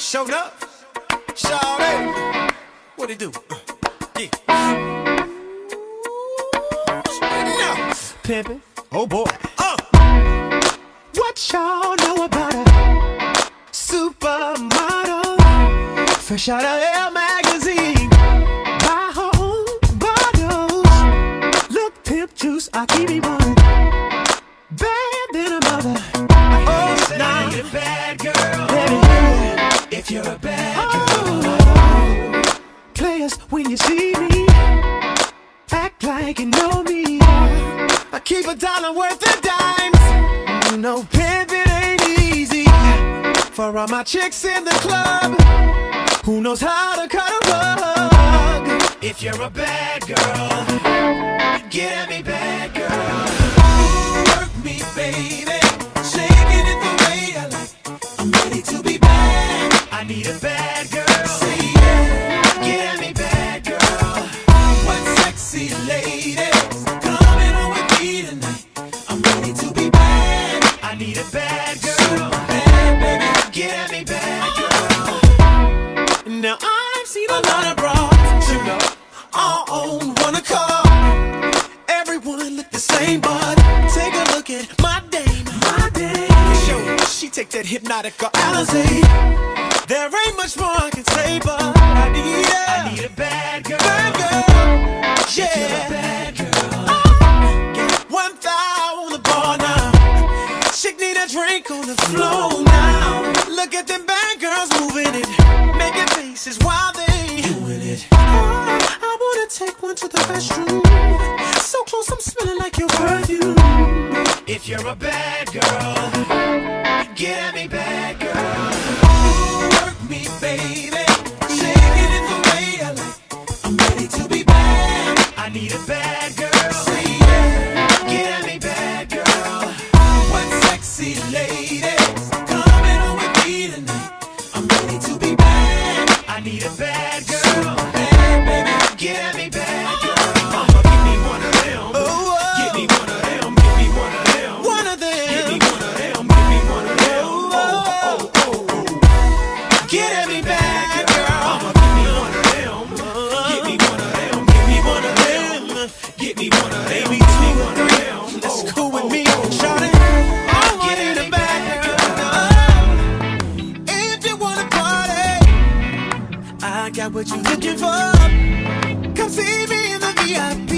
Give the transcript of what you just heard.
Showed up, shawty. What it do? Yeah. Pimpin'. Oh boy. What y'all know about a supermodel? Fresh out of Elle magazine. Buy her own bottles. Look, pimp juice, I keep it one. Bad than a mother. Oh, now you're a bad girl. Baby, if you're a bad girl. Players, when you see me, act like you know me. I keep $1 worth of dimes. You know, pimpin' ain't easy. For all my chicks in the club, who knows how to cut a rug? If you're a bad girl, get at me, bad girl. Work me, baby, shaking it the way I like. I'm ready to be bad. I need a bad girl. Say yeah, get at me, bad girl. What sexy ladies coming on with me tonight? I'm ready to be bad. I need a bad girl. Bad, baby, get at me, bad girl. Now I've seen a lot of broads, you know, all on one accord. Everyone look the same, but take a look at my dame. My dame, Show, she take that hypnotic Alizé. There ain't much more I can say, but I need a bad girl. bad girl. Yeah, If you're a bad girl. Get 1 thou on the bar now. Chick need a drink on the floor now. Look at them bad girls moving it, making faces while they Doing it. I wanna take one to the restroom. So close, I'm smelling like your perfume. If you're a bad girl, get at me, bad girl. Work me, baby, shaking it the way I like. I'm ready to be bad. I need a bad girl. Say yeah, get at me, bad girl. What sexy ladies coming on with me tonight? I'm ready to be bad. I need a bad girl. Bad, baby, get at me, bad girl. Mama, give me one of them. Give me one of them. Give me one of them. One of them. Give me one of them. Give me one of them. Oh, oh, oh, oh. Get at me, bad girl. Mama, give me one of them. Give me one of them. Give me one of them. Give me one of them. Maybe Give me two or one of three. them. That's Oh, cool with oh, me, oh, shawty. oh. I want Get it at a me, bad bad girl. If you wanna party, I got what you looking for. Come see me in the VIP.